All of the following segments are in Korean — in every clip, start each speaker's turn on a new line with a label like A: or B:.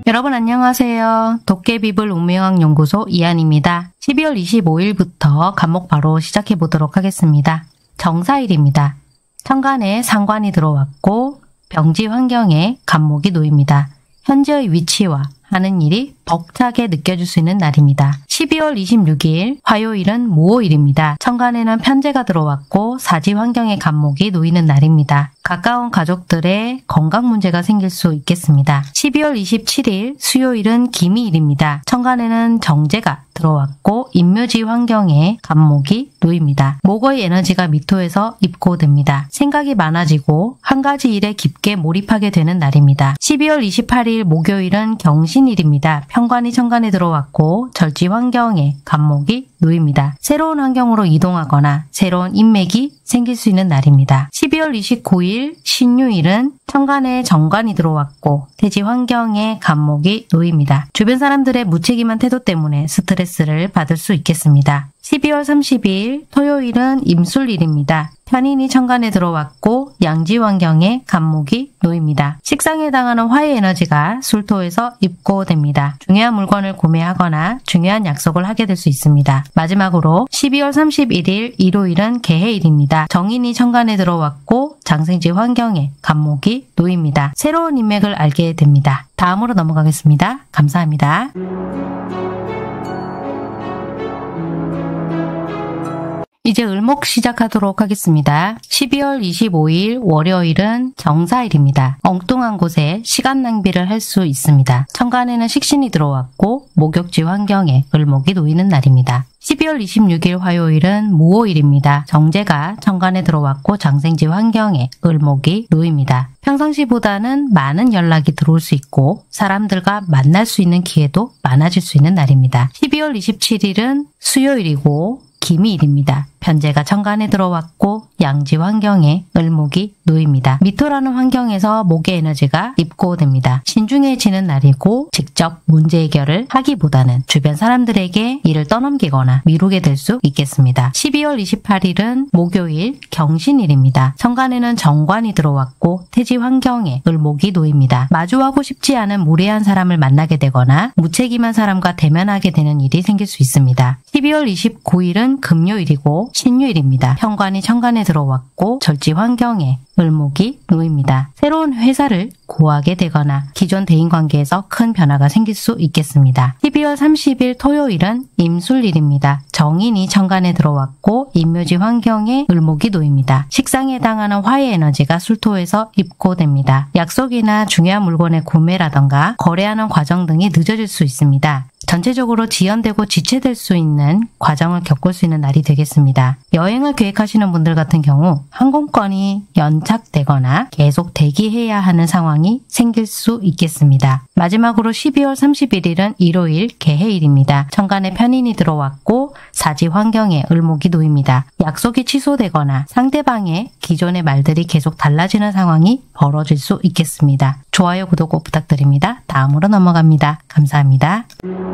A: 여러분 안녕하세요. 도깨비불 운명학연구소 이한입니다. 12월 25일부터 간목 바로 시작해 보도록 하겠습니다. 정사일입니다. 천간에 상관이 들어왔고 병지 환경에 간목이 놓입니다. 현재의 위치와 하는 일이 벅차게 느껴질 수 있는 날입니다. 12월 26일 화요일은 무오일입니다. 천간에는 편제가 들어왔고 사지 환경에 간목이 놓이는 날입니다. 가까운 가족들의 건강 문제가 생길 수 있겠습니다. 12월 27일 수요일은 기미일입니다. 천간에는 정제가 들어왔고 인묘지 환경에 간목이 놓입니다. 목의 에너지가 미토에서 입고됩니다. 생각이 많아지고 한 가지 일에 깊게 몰입하게 되는 날입니다. 12월 28일 목요일은 경신일입니다. 편관이 천간에 들어왔고 절지 환경에 간목이 놓입니다. 새로운 환경으로 이동하거나 새로운 인맥이 생길 수 있는 날입니다. 12월 29일 신유일은 천간에 정관이 들어왔고 태지 환경에 간목이 놓입니다. 주변 사람들의 무책임한 태도 때문에 스트레스를 받을 수 있겠습니다. 12월 30일 토요일은 임술일입니다. 편인이 천간에 들어왔고 양지 환경에 간목이 놓입니다. 식상에 해당하는 화의 에너지가 술토에서 입고됩니다. 중요한 물건을 구매하거나 중요한 약속을 하게 될 수 있습니다. 마지막으로 12월 31일 일요일은 개해일입니다. 정인이 천간에 들어왔고 장생지 환경에 간목이 놓입니다. 새로운 인맥을 알게 됩니다. 다음으로 넘어가겠습니다. 감사합니다. 이제 을목 시작하도록 하겠습니다. 12월 25일 월요일은 정사일입니다. 엉뚱한 곳에 시간 낭비를 할 수 있습니다. 천간에는 식신이 들어왔고 목욕지 환경에 을목이 놓이는 날입니다. 12월 26일 화요일은 무오일입니다. 정제가 천간에 들어왔고 장생지 환경에 을목이 놓입니다. 평상시보다는 많은 연락이 들어올 수 있고 사람들과 만날 수 있는 기회도 많아질 수 있는 날입니다. 12월 27일은 수요일이고 기미일입니다. 편제가 천간에 들어왔고 양지 환경에 을목이 놓입니다. 미토라는 환경에서 목의 에너지가 입고됩니다. 신중해지는 날이고 직접 문제 해결을 하기보다는 주변 사람들에게 일을 떠넘기거나 미루게 될 수 있겠습니다. 12월 28일은 목요일 경신일입니다. 천간에는 정관이 들어왔고 태지 환경에 을목이 놓입니다. 마주하고 싶지 않은 무례한 사람을 만나게 되거나 무책임한 사람과 대면하게 되는 일이 생길 수 있습니다. 12월 29일은 금요일이고 신유일입니다. 편관이 천간에 들어왔고 절지 환경에 을목이 놓입니다. 새로운 회사를 구하게 되거나 기존 대인관계에서 큰 변화가 생길 수 있겠습니다. 12월 30일 토요일은 임술일입니다. 정인이 천간에 들어왔고 인묘지 환경에 을목이 놓입니다. 식상에 해당하는 화의 에너지가 술토에서 입고됩니다. 약속이나 중요한 물건의 구매라던가 거래하는 과정 등이 늦어질 수 있습니다. 전체적으로 지연되고 지체될 수 있는 과정을 겪을 수 있는 날이 되겠습니다. 여행을 계획하시는 분들 같은 경우 항공권이 연착되거나 계속 대기해야 하는 상황이 생길 수 있겠습니다. 마지막으로 12월 31일은 일요일 개해일입니다. 천간에 편인이 들어왔고 사지 환경에 을목이 놓입니다. 약속이 취소되거나 상대방의 기존의 말들이 계속 달라지는 상황이 벌어질 수 있겠습니다. 좋아요, 구독 꼭 부탁드립니다. 다음으로 넘어갑니다. 감사합니다.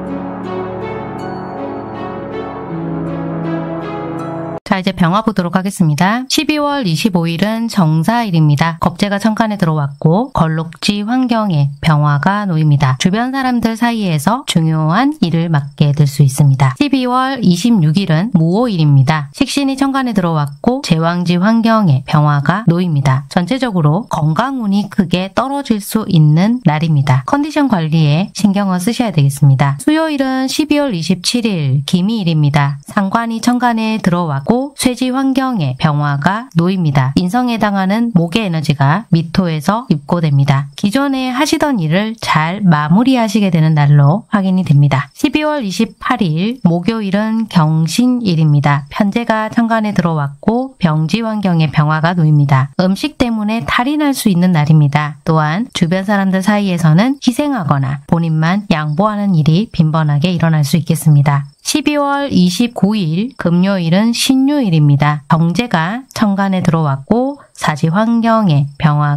A: 자, 이제 병화 보도록 하겠습니다. 12월 25일은 정사일입니다. 겁재가 천간에 들어왔고 걸록지 환경에 병화가 놓입니다. 주변 사람들 사이에서 중요한 일을 맡게 될 수 있습니다. 12월 26일은 무오일입니다. 식신이 천간에 들어왔고 제왕지 환경에 병화가 놓입니다. 전체적으로 건강운이 크게 떨어질 수 있는 날입니다. 컨디션 관리에 신경을 쓰셔야 되겠습니다. 수요일은 12월 27일 기미일입니다. 상관이 천간에 들어왔고 쇠지 환경에 병화가 놓입니다. 인성에 해당하는 목의 에너지가 미토에서 입고됩니다. 기존에 하시던 일을 잘 마무리하시게 되는 날로 확인이 됩니다. 12월 28일 목요일은 경신일입니다. 편제가 천간에 들어왔고 병지 환경에 병화가 놓입니다. 음식 때문에 탈이 날 수 있는 날입니다. 또한 주변 사람들 사이에서는 희생하거나 본인만 양보하는 일이 빈번하게 일어날 수 있겠습니다. 12월 29일 금요일은 신유일입니다. 정제가 천간에 들어왔고 사지 환경에 병화가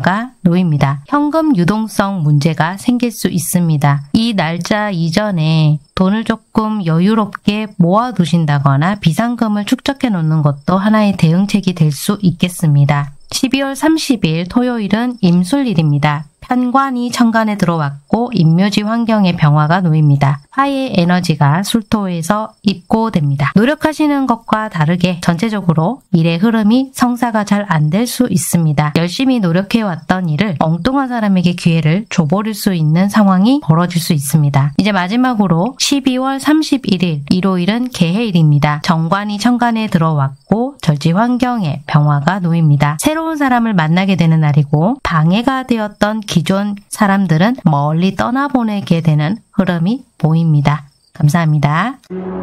A: 놓입니다. 현금 유동성 문제가 생길 수 있습니다. 이 날짜 이전에 돈을 조금 여유롭게 모아두신다거나 비상금을 축적해 놓는 것도 하나의 대응책이 될 수 있겠습니다. 12월 30일 토요일은 임술일입니다. 편관이 천간에 들어왔고 임묘지 환경의 병화가 놓입니다. 화의 에너지가 술토에서 입고됩니다. 노력하시는 것과 다르게 전체적으로 일의 흐름이 성사가 잘 안 될 수 있습니다. 열심히 노력해왔던 일을 엉뚱한 사람에게 기회를 줘버릴 수 있는 상황이 벌어질 수 있습니다. 이제 마지막으로 12월 31일 일요일은 개해일입니다. 정관이 천간에 들어왔고 절지 환경에 병화가 놓입니다. 새로운 사람을 만나게 되는 날이고 방해가 되었던 기존 사람들은 멀리 떠나보내게 되는 흐름이 보입니다. 감사합니다.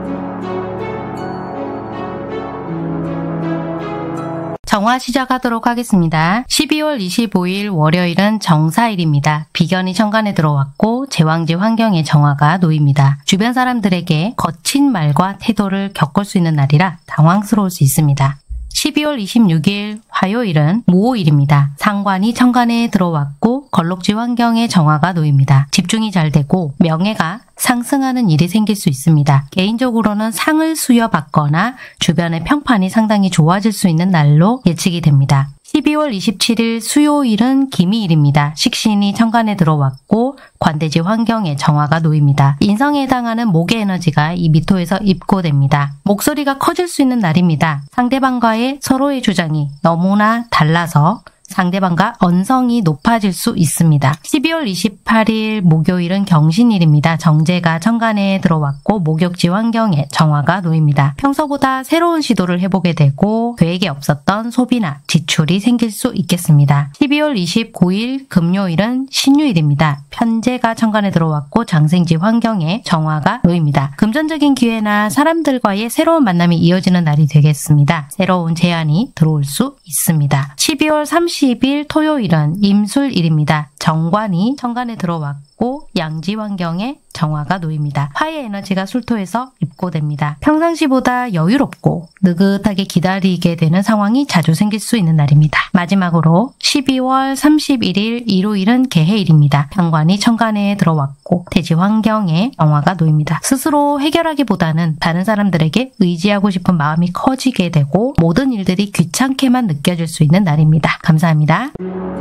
A: 정화 시작하도록 하겠습니다. 12월 25일 월요일은 정사일입니다. 비견이 천간에 들어왔고 제왕지 환경에 정화가 놓입니다. 주변 사람들에게 거친 말과 태도를 겪을 수 있는 날이라 당황스러울 수 있습니다. 12월 26일 화요일은 무오일입니다. 상관이 천간에 들어왔고 걸록지 환경에 정화가 놓입니다. 집중이 잘 되고 명예가 상승하는 일이 생길 수 있습니다. 개인적으로는 상을 수여받거나 주변의 평판이 상당히 좋아질 수 있는 날로 예측이 됩니다. 12월 27일 수요일은 기미일입니다. 식신이 천간에 들어왔고 관대지 환경에 정화가 놓입니다. 인성에 해당하는 목의 에너지가 이 미토에서 입고됩니다. 목소리가 커질 수 있는 날입니다. 상대방과의 서로의 주장이 너무나 달라서 상대방과 언성이 높아질 수 있습니다. 12월 28일 목요일은 경신일입니다. 정제가 천간에 들어왔고 목욕지 환경에 정화가 놓입니다. 평소보다 새로운 시도를 해보게 되고 계획에 없었던 소비나 지출이 생길 수 있겠습니다. 12월 29일 금요일은 신유일입니다. 편제가 천간에 들어왔고 장생지 환경에 정화가 놓입니다. 금전적인 기회나 사람들과의 새로운 만남이 이어지는 날이 되겠습니다. 새로운 제안이 들어올 수 있습니다. 12월 30일 토요일은 임술일입니다. 정관이 천간에 들어왔고 양지 환경에 정화가 놓입니다. 화의 에너지가 술토에서 입고됩니다. 평상시보다 여유롭고 느긋하게 기다리게 되는 상황이 자주 생길 수 있는 날입니다. 마지막으로 12월 31일 일요일은 개해일입니다. 편관이 천간에 들어왔고 대지 환경에 정화가 놓입니다. 스스로 해결하기보다는 다른 사람들에게 의지하고 싶은 마음이 커지게 되고 모든 일들이 귀찮게만 느껴질 수 있는 날입니다. 감사합니다.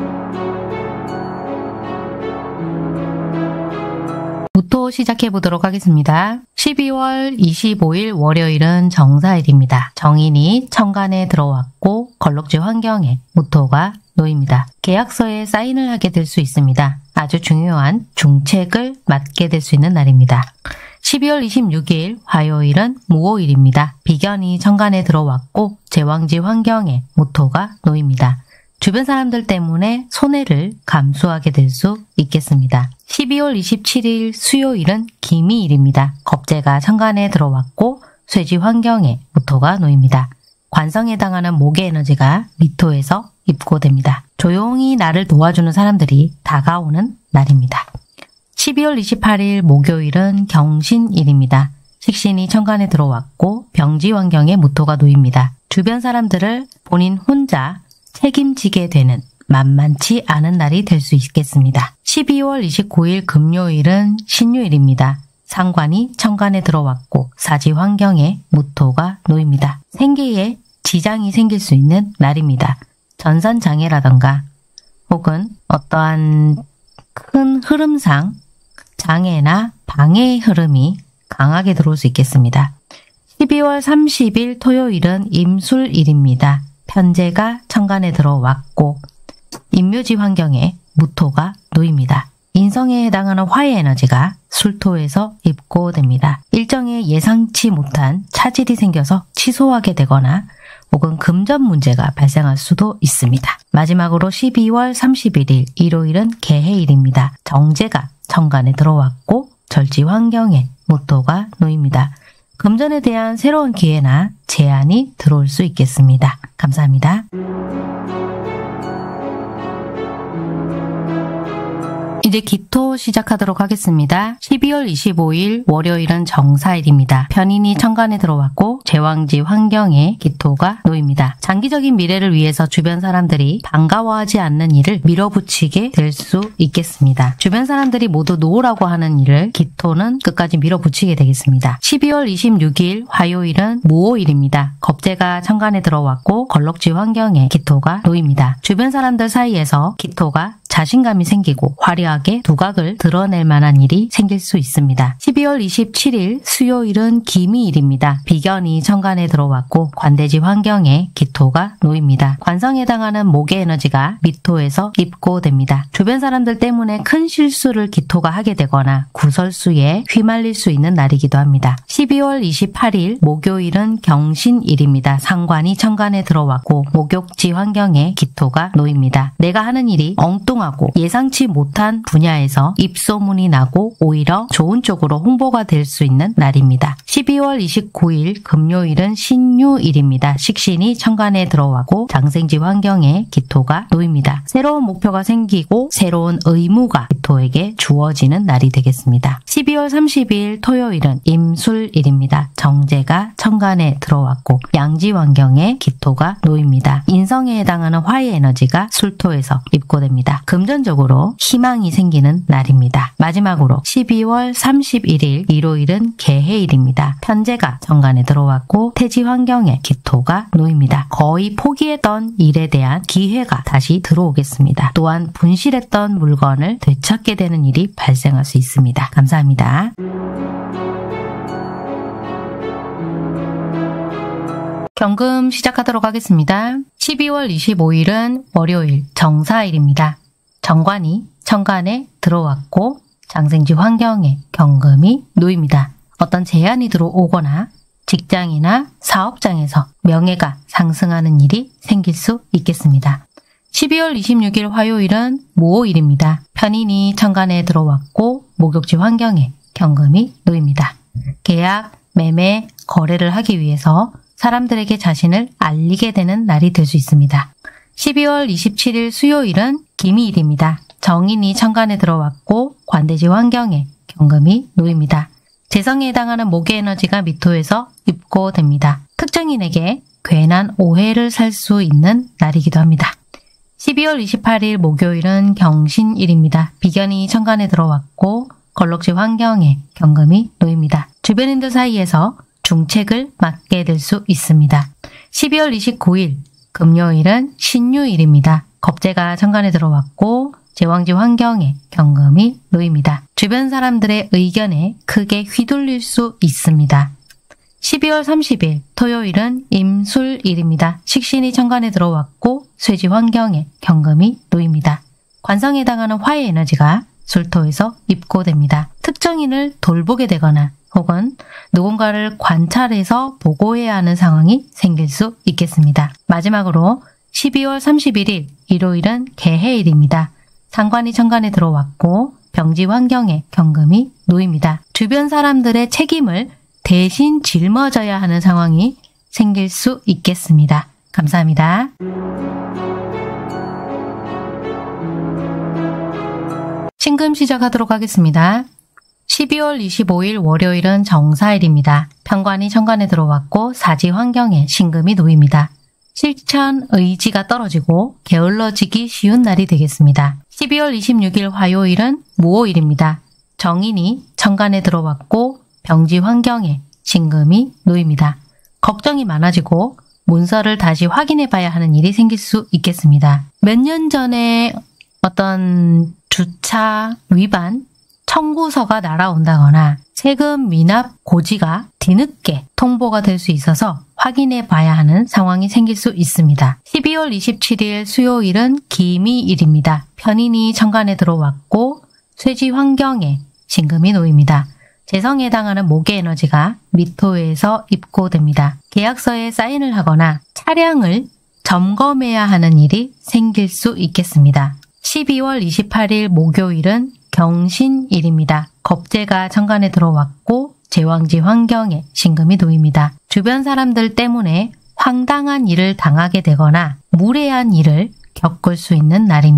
A: 부터 시작해 보도록 하겠습니다. 12월 25일 월요일은 정사일입니다. 정인이 천간에 들어왔고 걸록지 환경에 무토가 놓입니다. 계약서에 사인을 하게 될 수 있습니다. 아주 중요한 중책을 맡게 될 수 있는 날입니다. 12월 26일 화요일은 무오일입니다. 비견이 천간에 들어왔고 제왕지 환경에 무토가 놓입니다. 주변 사람들 때문에 손해를 감수하게 될 수 있겠습니다. 12월 27일 수요일은 기미일입니다. 겁재가 천간에 들어왔고 쇠지 환경에 무토가 놓입니다. 관성에 해당하는 목의 에너지가 미토에서 입고됩니다. 조용히 나를 도와주는 사람들이 다가오는 날입니다. 12월 28일 목요일은 경신일입니다. 식신이 천간에 들어왔고 병지 환경에 무토가 놓입니다. 주변 사람들을 본인 혼자 책임지게 되는 만만치 않은 날이 될 수 있겠습니다. 12월 29일 금요일은 신유일입니다. 상관이 천간에 들어왔고 사지 환경에 무토가 놓입니다. 생계에 지장이 생길 수 있는 날입니다. 전산장애라던가 혹은 어떠한 큰 흐름상 장애나 방해의 흐름이 강하게 들어올 수 있겠습니다. 12월 30일 토요일은 임술일입니다. 편제가 천간에 들어왔고 임묘지 환경에 무토가 놓입니다. 인성에 해당하는 화의 에너지가 술토에서 입고됩니다. 일정에 예상치 못한 차질이 생겨서 취소하게 되거나 혹은 금전 문제가 발생할 수도 있습니다. 마지막으로 12월 31일 일요일은 개해일입니다. 정제가 천간에 들어왔고 절지 환경에 무토가 놓입니다. 금전에 대한 새로운 기회나 제안이 들어올 수 있겠습니다. 감사합니다. 이제 기토 시작하도록 하겠습니다. 12월 25일 월요일은 정사일입니다. 편인이 천간에 들어왔고 제왕지 환경에 기토가 놓입니다. 장기적인 미래를 위해서 주변 사람들이 반가워하지 않는 일을 밀어붙이게 될 수 있겠습니다. 주변 사람들이 모두 놓으라고 하는 일을 기토는 끝까지 밀어붙이게 되겠습니다. 12월 26일 화요일은 무오일입니다. 겁재가 천간에 들어왔고 걸럭지 환경에 기토가 놓입니다. 주변 사람들 사이에서 기토가 자신감이 생기고 화려하게 두각을 드러낼 만한 일이 생길 수 있습니다. 12월 27일 수요일은 기미일입니다. 비견이 천간에 들어왔고 관대지 환경에 기토가 놓입니다. 관성에 해당하는 목의 에너지가 미토에서 입고됩니다. 주변 사람들 때문에 큰 실수를 기토가 하게 되거나 구설수에 휘말릴 수 있는 날이기도 합니다. 12월 28일 목요일은 경신일입니다. 상관이 천간에 들어왔고 목욕지 환경에 기토가 놓입니다. 내가 하는 일이 엉뚱하고 예상치 못한 분야에서 입소문이 나고 오히려 좋은 쪽으로 홍보가 될 수 있는 날입니다. 12월 29일 금요일은 신유일입니다. 식신이 천간에 들어가고 장생지 환경에 기토가 놓입니다. 새로운 목표가 생기고 새로운 의무가 기토에게 주어지는 날이 되겠습니다. 12월 30일 토요일은 임술일입니다. 정제가 천간에 들어왔고 양지 환경에 기토가 놓입니다. 인성에 해당하는 화의 에너지가 술토에서 입고됩니다. 금전적으로 희망이 생기는 날입니다. 마지막으로 12월 31일 일요일은 개해일입니다. 편제가 천간에 들어왔고 태지 환경에 기토가 놓입니다. 거의 포기했던 일에 대한 기회가 다시 들어오겠습니다. 또한 분실했던 물건을 되찾게 되는 일이 발생할 수 있습니다. 감사합니다. 경금 시작하도록 하겠습니다. 12월 25일은 월요일 정사일입니다. 정관이 천간에 들어왔고 장생지 환경에 경금이 놓입니다. 어떤 제안이 들어오거나 직장이나 사업장에서 명예가 상승하는 일이 생길 수 있겠습니다. 12월 26일 화요일은 무오일입니다. 편인이 천간에 들어왔고 목욕지 환경에 경금이 놓입니다. 계약, 매매, 거래를 하기 위해서 사람들에게 자신을 알리게 되는 날이 될 수 있습니다. 12월 27일 수요일은 기미일입니다. 정인이 천간에 들어왔고 관대지 환경에 경금이 놓입니다. 재성에 해당하는 목의 에너지가 미토에서 입고됩니다. 특정인에게 괜한 오해를 살 수 있는 날이기도 합니다. 12월 28일 목요일은 경신일입니다. 비견이 천간에 들어왔고 걸럭지 환경에 경금이 놓입니다. 주변인들 사이에서 중책을 맡게 될 수 있습니다. 12월 29일 금요일은 신유일입니다. 겁재가 천간에 들어왔고 제왕지 환경에 경금이 놓입니다. 주변 사람들의 의견에 크게 휘둘릴 수 있습니다. 12월 30일 토요일은 임술일입니다. 식신이 천간에 들어왔고 쇠지 환경에 경금이 놓입니다. 관성에 해당하는 화의 에너지가 술토에서 입고됩니다. 특정인을 돌보게 되거나 혹은 누군가를 관찰해서 보고해야 하는 상황이 생길 수 있겠습니다. 마지막으로 12월 31일 일요일은 개해일입니다. 상관이 천간에 들어왔고 병지 환경에 경금이 놓입니다. 주변 사람들의 책임을 대신 짊어져야 하는 상황이 생길 수 있겠습니다. 감사합니다. 신금 시작하도록 하겠습니다. 12월 25일 월요일은 정사일입니다. 편관이 천간에 들어왔고 사지 환경에 신금이 놓입니다. 실천 의지가 떨어지고 게을러지기 쉬운 날이 되겠습니다. 12월 26일 화요일은 무오일입니다. 정인이 천간에 들어왔고 병지 환경에 신금이 놓입니다. 걱정이 많아지고 문서를 다시 확인해 봐야 하는 일이 생길 수 있겠습니다. 몇 년 전에 어떤 주차 위반 청구서가 날아온다거나 세금 미납 고지가 뒤늦게 통보가 될 수 있어서 확인해 봐야 하는 상황이 생길 수 있습니다. 12월 27일 수요일은 기미일입니다. 편인이 천간에 들어왔고 쇠지 환경에 신금이 놓입니다. 재성에 해당하는 목의 에너지가 미토에서 입고됩니다. 계약서에 사인을 하거나 차량을 점검해야 하는 일이 생길 수 있겠습니다. 12월 28일 목요일은 경신일입니다. 겁재가 천간에 들어왔고 제왕지 환경에 신금이 놓입니다. 주변 사람들 때문에 황당한 일을 당하게 되거나 무례한 일을 겪을 수 있는 날입니다.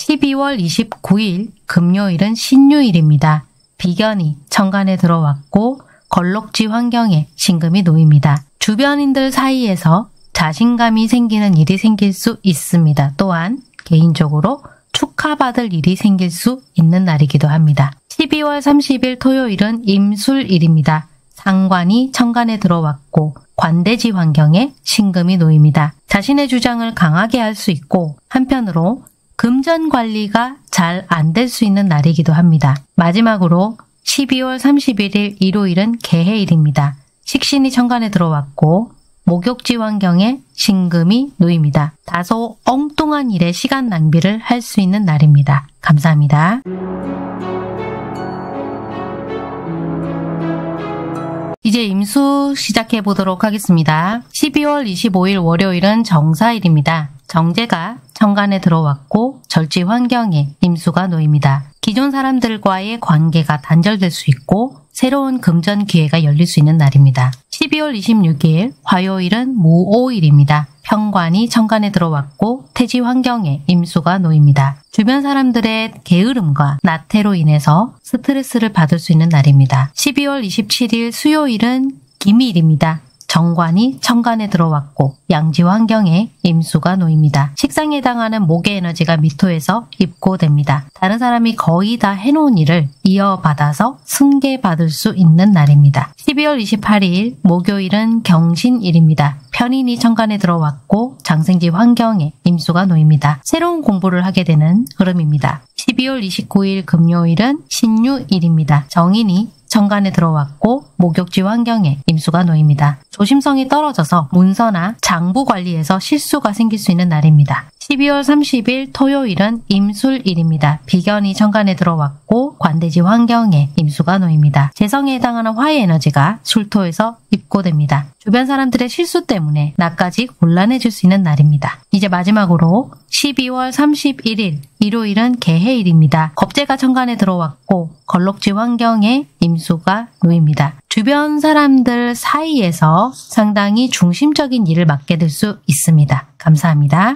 A: 12월 29일 금요일은 신유일입니다. 비견이 천간에 들어왔고 걸록지 환경에 신금이 놓입니다. 주변인들 사이에서 자신감이 생기는 일이 생길 수 있습니다. 또한 개인적으로 축하받을 일이 생길 수 있는 날이기도 합니다. 12월 30일 토요일은 임술일입니다. 상관이 천간에 들어왔고 관대지 환경에 신금이 놓입니다. 자신의 주장을 강하게 할 수 있고 한편으로 금전 관리가 잘 안 될 수 있는 날이기도 합니다. 마지막으로 12월 31일 일요일은 개해일입니다. 식신이 천간에 들어왔고 목욕지 환경에 신금이 놓입니다. 다소 엉뚱한 일에 시간 낭비를 할 수 있는 날입니다. 감사합니다. 이제 임수 시작해 보도록 하겠습니다. 12월 25일 월요일은 정사일입니다. 정제가 천간에 들어왔고 절지 환경에 임수가 놓입니다. 기존 사람들과의 관계가 단절될 수 있고 새로운 금전 기회가 열릴 수 있는 날입니다. 12월 26일 화요일은 무오일입니다. 편관이 천간에 들어왔고 태지 환경에 임수가 놓입니다. 주변 사람들의 게으름과 나태로 인해서 스트레스를 받을 수 있는 날입니다. 12월 27일 수요일은 기미일입니다. 정관이 천간에 들어왔고 양지 환경에 임수가 놓입니다. 식상에 해당하는 목의 에너지가 미토에서 입고됩니다. 다른 사람이 거의 다 해놓은 일을 이어받아서 승계받을 수 있는 날입니다. 12월 28일 목요일은 경신일입니다. 편인이 천간에 들어왔고 장생지 환경에 임수가 놓입니다. 새로운 공부를 하게 되는 흐름입니다. 12월 29일 금요일은 신유일입니다. 정인이 천간에 들어왔고 목욕지 환경에 임수가 놓입니다. 조심성이 떨어져서 문서나 장부 관리에서 실수가 생길 수 있는 날입니다. 12월 30일 토요일은 임술일입니다. 비견이 천간에 들어왔고 관대지 환경에 임수가 놓입니다. 재성에 해당하는 화의 에너지가 술토에서 입고됩니다. 주변 사람들의 실수 때문에 나까지 곤란해질 수 있는 날입니다. 이제 마지막으로 12월 31일 일요일은 개해일입니다. 겁재가 천간에 들어왔고 걸록지 환경에 임수가 놓입니다. 주변 사람들 사이에서 상당히 중심적인 일을 맡게 될 수 있습니다. 감사합니다.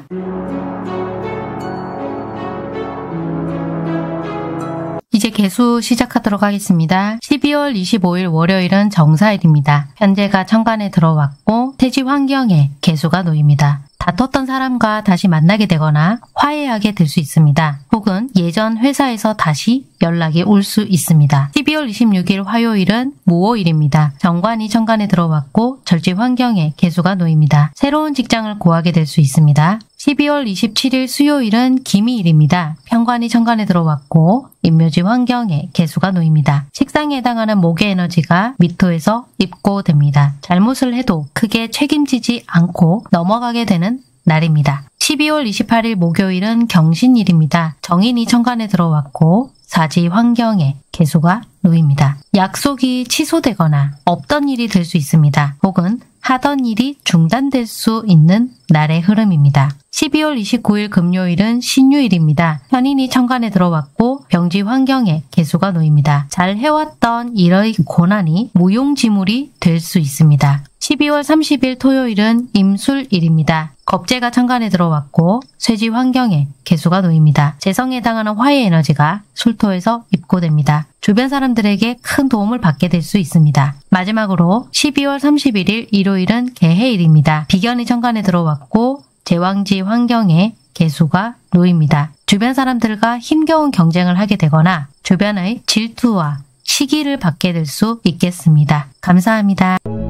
A: 이제 개수 시작하도록 하겠습니다. 12월 25일 월요일은 정사일입니다. 현재가 천간에 들어왔고 태지 환경에 개수가 놓입니다. 다퉜던 사람과 다시 만나게 되거나 화해하게 될 수 있습니다. 혹은 예전 회사에서 다시 연락이 올 수 있습니다. 12월 26일 화요일은 무오일입니다. 정관이 천간에 들어왔고 절지 환경에 개수가 놓입니다. 새로운 직장을 구하게 될 수 있습니다. 12월 27일 수요일은 기미일입니다. 편관이 천간에 들어왔고 임묘지 환경에 개수가 놓입니다. 식상에 해당하는 목의 에너지가 미토에서 입고됩니다. 잘못을 해도 크게 책임지지 않고 넘어가게 되는 날입니다. 12월 28일 목요일은 경신일입니다. 정인이 천간에 들어왔고 사지 환경에 개수가 놓입니다. 약속이 취소되거나 없던 일이 될 수 있습니다. 혹은 하던 일이 중단될 수 있는 날의 흐름입니다. 12월 29일 금요일은 신유일입니다. 편인이 천간에 들어왔고 병지 환경에 개수가 놓입니다. 잘 해왔던 일의 고난이 무용지물이 될 수 있습니다. 12월 30일 토요일은 임술일입니다. 겁재가 천간에 들어왔고 쇠지 환경에 개수가 놓입니다. 재성에 해당하는 화의 에너지가 술토에서 입고됩니다. 주변 사람들에게 큰 도움을 받게 될 수 있습니다. 마지막으로 12월 31일 일요일은 개해일입니다. 비견이 천간에 들어왔고 제왕지 환경에 개수가 놓입니다. 주변 사람들과 힘겨운 경쟁을 하게 되거나 주변의 질투와 시기를 받게 될 수 있겠습니다. 감사합니다.